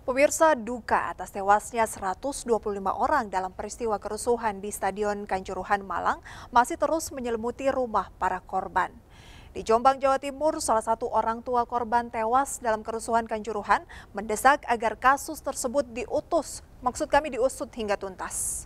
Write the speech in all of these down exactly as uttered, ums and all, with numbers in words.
Pemirsa, duka atas tewasnya seratus dua puluh lima orang dalam peristiwa kerusuhan di Stadion Kanjuruhan Malang masih terus menyelimuti rumah para korban. Di Jombang, Jawa Timur, salah satu orang tua korban tewas dalam kerusuhan Kanjuruhan mendesak agar kasus tersebut diutus, maksud kami diusut hingga tuntas.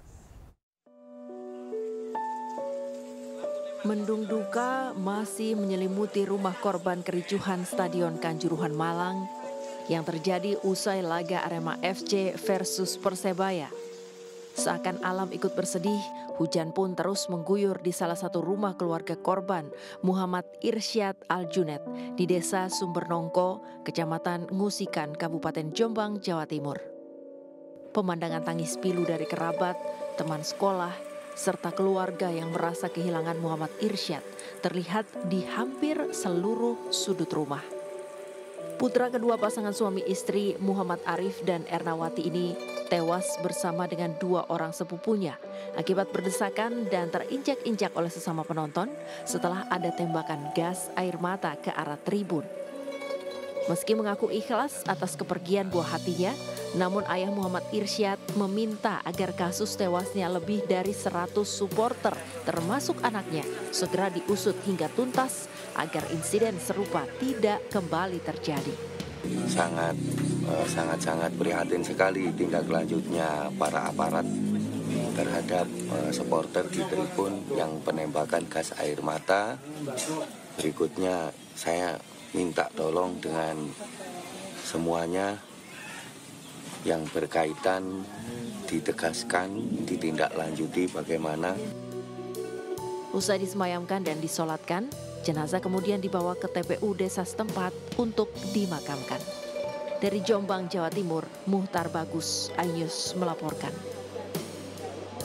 Mendung duka masih menyelimuti rumah korban kericuhan Stadion Kanjuruhan Malang yang terjadi usai laga Arema F C versus Persebaya. Seakan alam ikut bersedih, hujan pun terus mengguyur di salah satu rumah keluarga korban, Muhammad Irsyad Al-Junet, di Desa Sumbernongko, Kecamatan Ngusikan, Kabupaten Jombang, Jawa Timur. Pemandangan tangis pilu dari kerabat, teman sekolah, serta keluarga yang merasa kehilangan Muhammad Irsyad terlihat di hampir seluruh sudut rumah. Putra kedua pasangan suami istri Muhammad Arif dan Ernawati ini tewas bersama dengan dua orang sepupunya akibat berdesakan dan terinjak-injak oleh sesama penonton setelah ada tembakan gas air mata ke arah tribun. Meski mengaku ikhlas atas kepergian buah hatinya, namun ayah Muhammad Irsyad meminta agar kasus tewasnya lebih dari seratus supporter termasuk anaknya segera diusut hingga tuntas agar insiden serupa tidak kembali terjadi. Sangat eh, sangat-sangat prihatin sekali tindak lanjutnya para aparat terhadap eh, supporter di tribun yang penembakan gas air mata. Berikutnya saya minta tolong dengan semuanya yang berkaitan ditegaskan, ditindaklanjuti bagaimana. Usai disemayamkan dan disolatkan, jenazah kemudian dibawa ke T P U desa setempat untuk dimakamkan. Dari Jombang, Jawa Timur, Muhtar Bagus, iNews melaporkan.